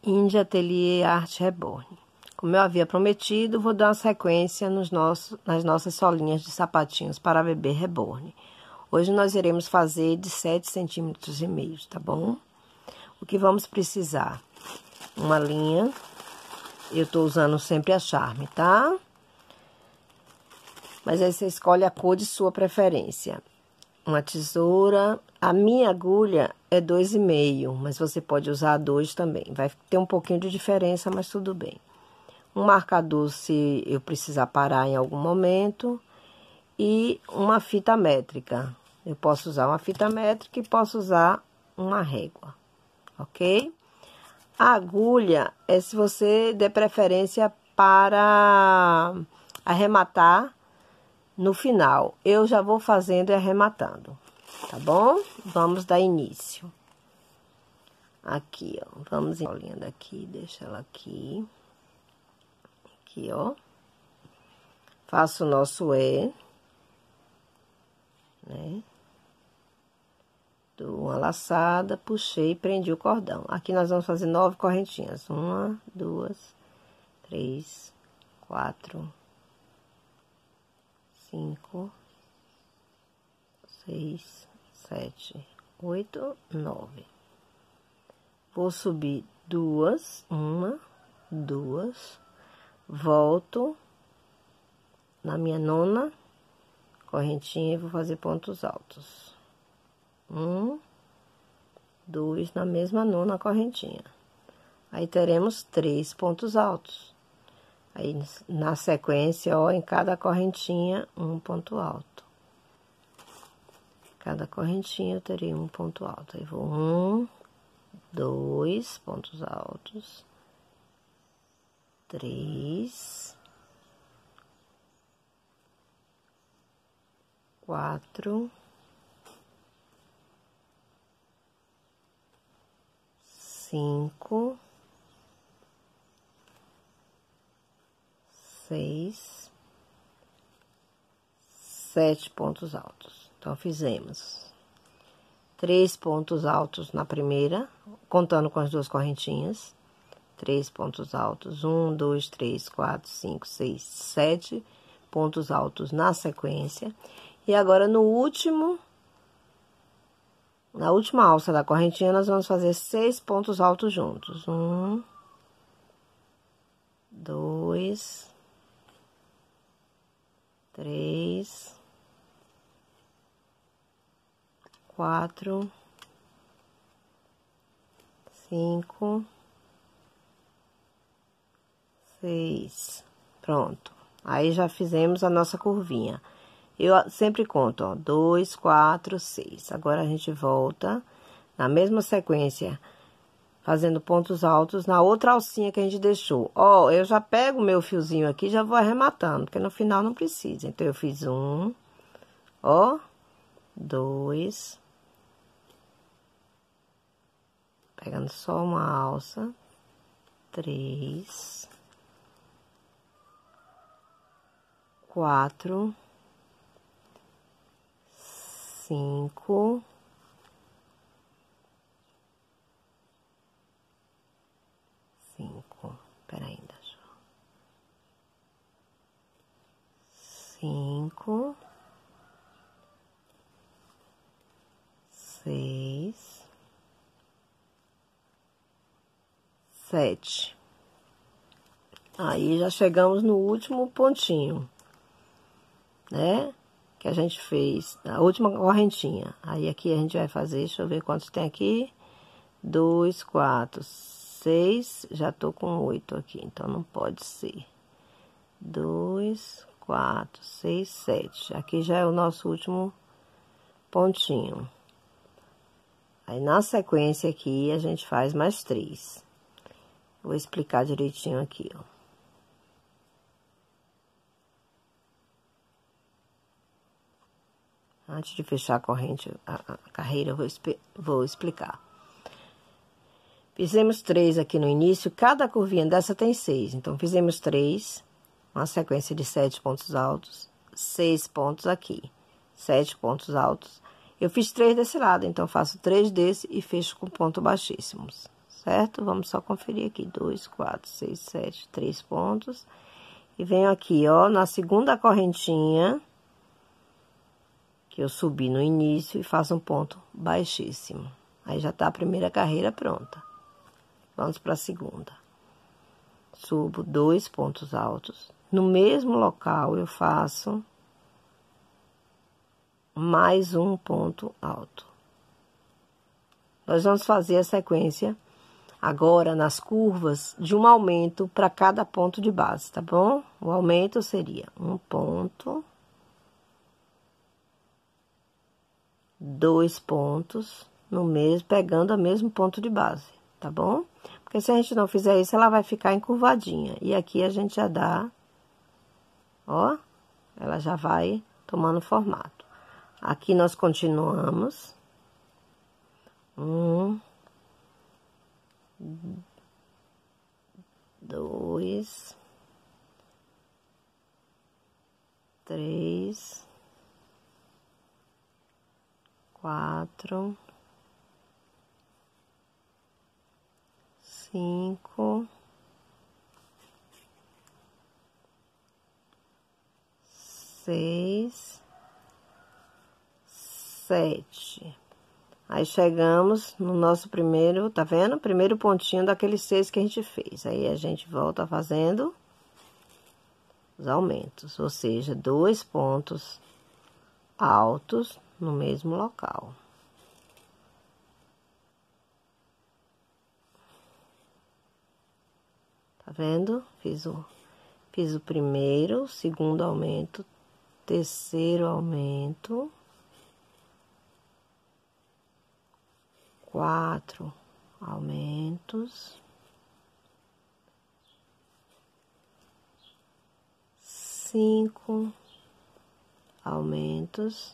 Índia Ateliê Arte Reborn. Como eu havia prometido, vou dar uma sequência nas nossas solinhas de sapatinhos para bebê reborn. Hoje nós iremos fazer de 7,5 centímetros, tá bom? O que vamos precisar? Uma linha, eu tô usando sempre a Charme, tá? Mas aí você escolhe a cor de sua preferência. Uma tesoura, a minha agulha é 2,5, mas você pode usar 2 também. Vai ter um pouquinho de diferença, mas tudo bem. Um marcador se eu precisar parar em algum momento. E uma fita métrica. Eu posso usar uma fita métrica e posso usar uma régua, ok? A agulha é se você der preferência para arrematar no final. Eu já vou fazendo e arrematando, tá bom? Vamos dar início. Aqui, ó, vamos olhando aqui, deixa ela aqui. Aqui, ó. Faço o nosso E, né? Dou uma laçada, puxei e prendi o cordão. Aqui nós vamos fazer 9 correntinhas. 1, 2, 3, 4, 5, 6, 7, 8, 9. Vou subir 2, 1, 2, volto na minha 9ª correntinha e vou fazer pontos altos. 1, 2 na mesma 9ª correntinha. Aí teremos 3 pontos altos. Aí na sequência, ó, em cada correntinha, um ponto alto. Cada correntinha eu terei um ponto alto. Aí vou 1, 2 pontos altos. 3, 4, 5, 6, 7 pontos altos. Então, fizemos 3 pontos altos na primeira, contando com as 2 correntinhas. 3 pontos altos, 1, 2, 3, 4, 5, 6, 7 pontos altos na sequência. E agora, na última alça da correntinha, nós vamos fazer 6 pontos altos juntos. 1, 2, 3, 4, 5, 6. Pronto. Aí já fizemos a nossa curvinha. Eu sempre conto, ó, 2, 4, 6. Agora, a gente volta na mesma sequência, fazendo pontos altos na outra alcinha que a gente deixou. Ó, eu já pego o meu fiozinho aqui e já vou arrematando, porque no final não precisa. Então, eu fiz 1, ó, 2, pegando só uma alça, 3, 4, 5, 5, peraí, ainda. 5, 6, 7. Aí, já chegamos no último pontinho, né? Que a gente fez, a última correntinha. Aí, aqui a gente vai fazer, deixa eu ver quantos tem aqui. 2, 4, 6, já tô com 8 aqui, então não pode ser. 2, 4, 6, 7. Aqui já é o nosso último pontinho. Aí, na sequência aqui, a gente faz mais 3. Vou explicar direitinho aqui, ó. Antes de fechar a corrente, a carreira, eu vou explicar. Fizemos 3 aqui no início, cada curvinha dessa tem 6. Então, fizemos 3, uma sequência de 7 pontos altos, 6 pontos aqui, 7 pontos altos. Eu fiz 3 desse lado, então, faço 3 desse e fecho com ponto baixíssimos. certo? Vamos só conferir aqui, 2, 4, 6, 7, 3 pontos. E venho aqui, ó, na segunda correntinha, que eu subi no início, e faço um ponto baixíssimo. Aí já tá a primeira carreira pronta. Vamos para a segunda. Subo 2 pontos altos. No mesmo local, eu faço mais um ponto alto. Nós vamos fazer a sequência agora nas curvas de um aumento para cada ponto de base, tá bom? O aumento seria um ponto, 2 pontos, no mesmo, pegando o mesmo ponto de base, tá bom? Porque se a gente não fizer isso, ela vai ficar encurvadinha. E aqui a gente já dá, ó, ela já vai tomando formato. Aqui nós continuamos. 1, 2, 3, 4, 5, 6, 7. Aí chegamos no nosso primeiro, tá vendo? Primeiro pontinho daqueles 6 que a gente fez. Aí a gente volta fazendo os aumentos, ou seja, 2 pontos altos no mesmo local. Tá vendo? Fiz o primeiro, o segundo aumento, terceiro aumento, 4 aumentos, 5 aumentos,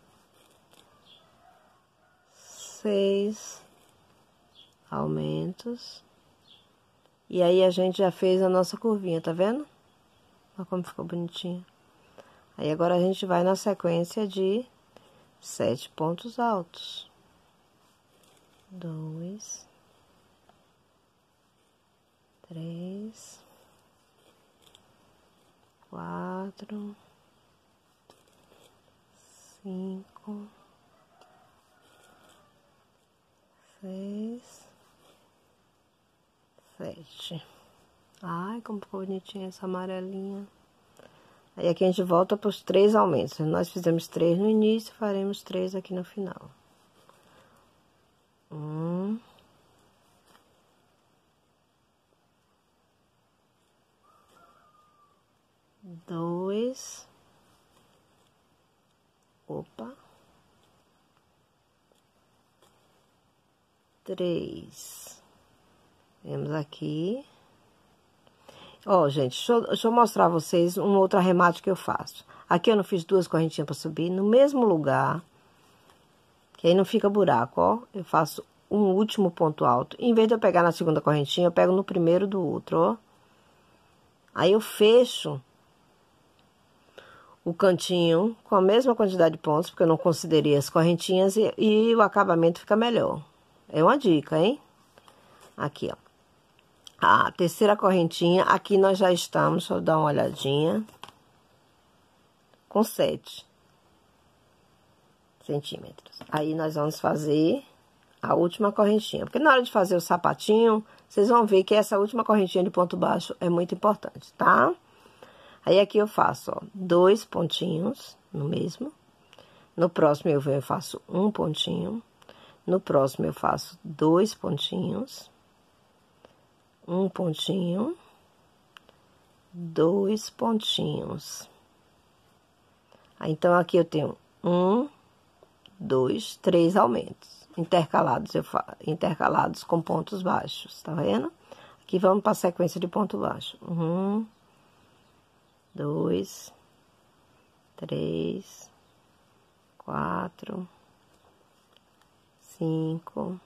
6 aumentos. E aí a gente já fez a nossa curvinha, tá vendo? Olha como ficou bonitinha. Aí agora a gente vai na sequência de 7 pontos altos. 2, 3, 4, 5, 6, 7. Ai, como ficou bonitinha essa amarelinha. Aí aqui a gente volta para os 3 aumentos. Nós fizemos 3 no início, faremos 3 aqui no final. 1, 2, opa, 3. Vemos aqui. Ó, gente, deixa eu mostrar a vocês um outro arremate que eu faço. Aqui eu não fiz 2 correntinhas para subir, no mesmo lugar, que aí não fica buraco, ó. Eu faço um último ponto alto. Em vez de eu pegar na segunda correntinha, eu pego no primeiro do outro, ó. Aí eu fecho o cantinho com a mesma quantidade de pontos, porque eu não considerei as correntinhas e o acabamento fica melhor. É uma dica, hein? Aqui, ó. A terceira correntinha, aqui nós já estamos, deixa eu dar uma olhadinha, com 7 centímetros. Aí nós vamos fazer a última correntinha, porque na hora de fazer o sapatinho, vocês vão ver que essa última correntinha de ponto baixo é muito importante, tá? Aí aqui eu faço, ó, 2 pontinhos no mesmo. No próximo eu venho e faço um pontinho. No próximo eu faço 2 pontinhos. Um pontinho, 2 pontinhos. Aí, então, aqui eu tenho 1, 2, 3 aumentos intercalados, intercalados com pontos baixos, tá vendo? Aqui vamos para a sequência de ponto baixo. 1, 2, 3, 4, 5,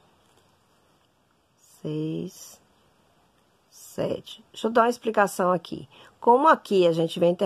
6, 7. Deixa eu dar uma explicação aqui. Como aqui a gente vem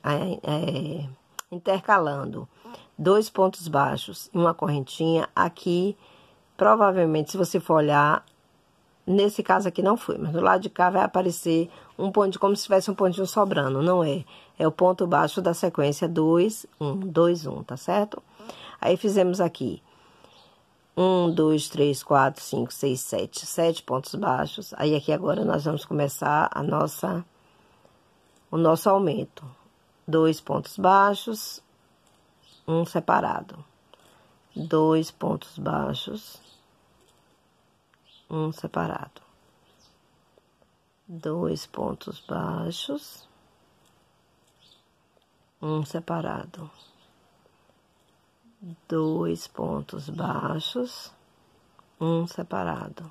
intercalando 2 pontos baixos e uma correntinha, aqui, provavelmente, se você for olhar, Nesse caso aqui não foi, mas do lado de cá vai aparecer um pontinho, como se tivesse um pontinho sobrando, não é? É o ponto baixo da sequência 2, 1, 2, 1, tá certo? Aí fizemos aqui 1, 2, 3, 4, 5, 6, 7, 7 pontos baixos. Aí aqui agora nós vamos começar o nosso aumento. 2 pontos baixos, um separado. 2 pontos baixos, um separado. 2 pontos baixos, um separado. 2 pontos baixos, um separado.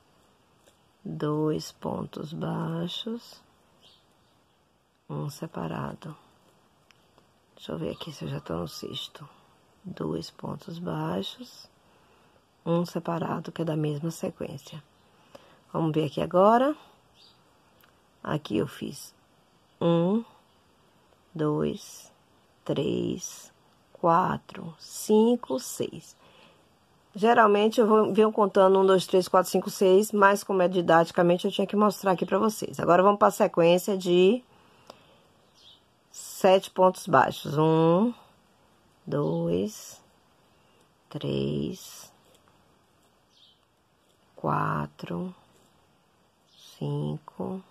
2 pontos baixos, um separado. Deixa eu ver aqui se eu já tô no sexto. 2 pontos baixos, um separado, que é da mesma sequência. Vamos ver aqui agora. Aqui eu fiz 1, 2, 3, 4, 5, 6. Geralmente eu venho contando 1, 2, 3, 4, 5, 6, mas como é didaticamente eu tinha que mostrar aqui pra vocês. Agora vamos para a sequência de 7 pontos baixos. 1, 2, 3, 4, 5,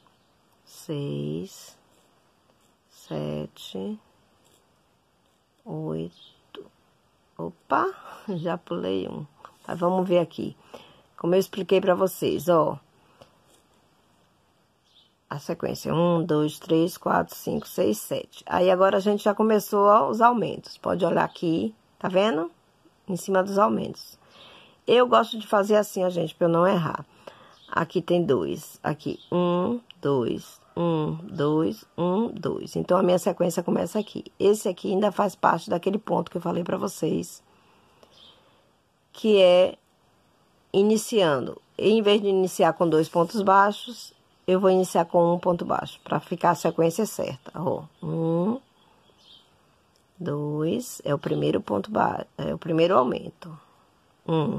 6, 7, 8. Opa, já pulei um. Mas vamos ver aqui. Como eu expliquei pra vocês, ó. A sequência 1, 2, 3, 4, 5, 6, 7. Aí agora a gente já começou os aumentos. Pode olhar aqui, tá vendo? Em cima dos aumentos. Eu gosto de fazer assim, ó, gente, pra eu não errar. Aqui tem 2. Aqui 1, 2, 1, 2, 1, 2. Então a minha sequência começa aqui. Esse aqui ainda faz parte daquele ponto que eu falei pra vocês. Que é iniciando. Em vez de iniciar com 2 pontos baixos, eu vou iniciar com 1 ponto baixo, para ficar a sequência certa. Ó, 1, 2, é o primeiro ponto baixo, é o primeiro aumento. 1,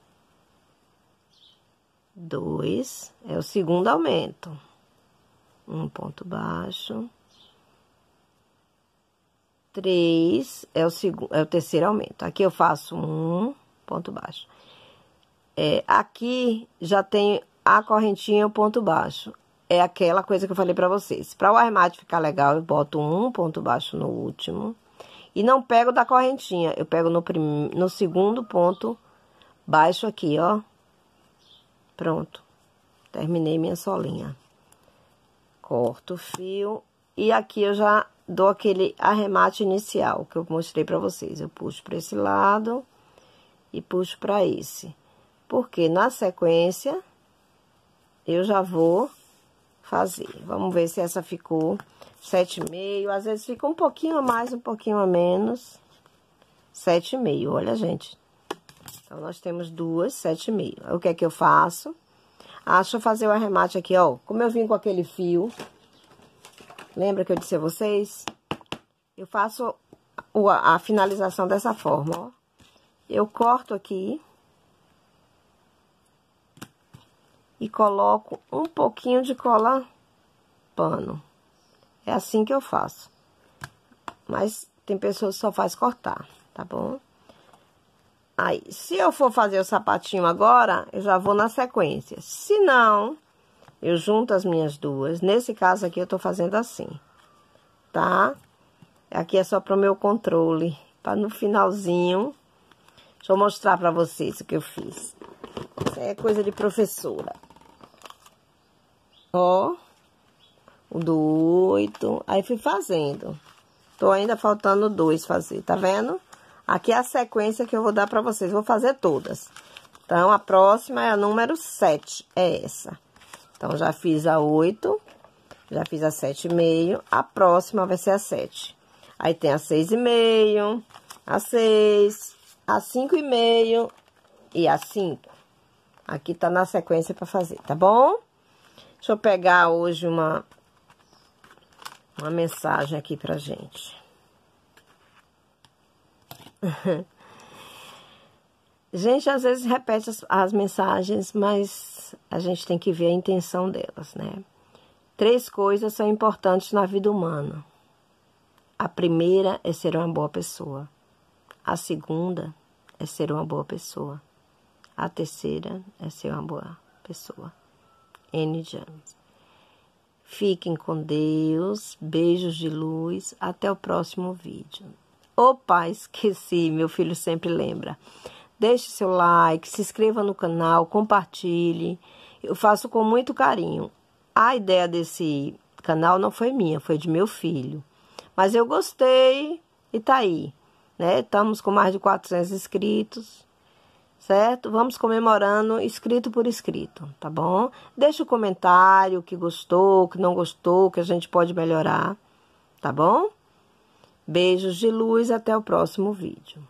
2, é o segundo aumento. 1 ponto baixo. 3 é o terceiro aumento. Aqui eu faço 1 ponto baixo. Aqui já tem a correntinha, o ponto baixo. É aquela coisa que eu falei pra vocês. Para o arremate ficar legal, eu boto 1 ponto baixo no último. E não pego da correntinha, eu pego no segundo ponto baixo aqui, ó. Pronto. Terminei minha solinha. Corto o fio. E aqui eu já dou aquele arremate inicial que eu mostrei pra vocês. Eu puxo pra esse lado e puxo pra esse. Porque na sequência eu já vou fazer. Vamos ver se essa ficou 7,5. Às vezes fica um pouquinho a mais, um pouquinho a menos. 7,5, olha, gente. Então, nós temos duas 7,5. O que é que eu faço? Deixa eu fazer o arremate aqui, ó. Como eu vim com aquele fio, lembra que eu disse a vocês? Eu faço a finalização dessa forma, ó. Eu corto aqui. E coloco um pouquinho de cola pano. É assim que eu faço. Mas tem pessoas que só faz cortar, tá bom? Aí, se eu for fazer o sapatinho agora, eu já vou na sequência. Se não, eu junto as minhas duas. Nesse caso aqui, eu tô fazendo assim, tá? Aqui é só pro meu controle, para no finalzinho. Deixa eu mostrar pra vocês o que eu fiz. Isso é coisa de professora. Ó, o do 8, aí fui fazendo. Tô ainda faltando 2 fazer, tá vendo? Aqui é a sequência que eu vou dar pra vocês, vou fazer todas. Então, a próxima é a número 7, é essa. Então, já fiz a 8, já fiz a 7,5, a próxima vai ser a 7. Aí, tem a 6,5, a 6, a 5,5 e a 5. Aqui tá na sequência pra fazer, tá bom? Deixa eu pegar hoje uma mensagem aqui pra gente. Gente, às vezes repete as mensagens, mas a gente tem que ver a intenção delas, né? 3 coisas são importantes na vida humana. A primeira é ser uma boa pessoa. A segunda é ser uma boa pessoa. A terceira é ser uma boa pessoa. N. James. Fiquem com Deus. Beijos de luz. Até o próximo vídeo. Opa, esqueci. Meu filho sempre lembra. Deixe seu like, se inscreva no canal, compartilhe. Eu faço com muito carinho. A ideia desse canal não foi minha, foi de meu filho. Mas eu gostei e tá aí, né? Estamos com mais de 400 inscritos, certo? Vamos comemorando inscrito por inscrito, tá bom? Deixa o comentário, o que gostou, o que não gostou, o que a gente pode melhorar, tá bom? Beijos de luz, até o próximo vídeo.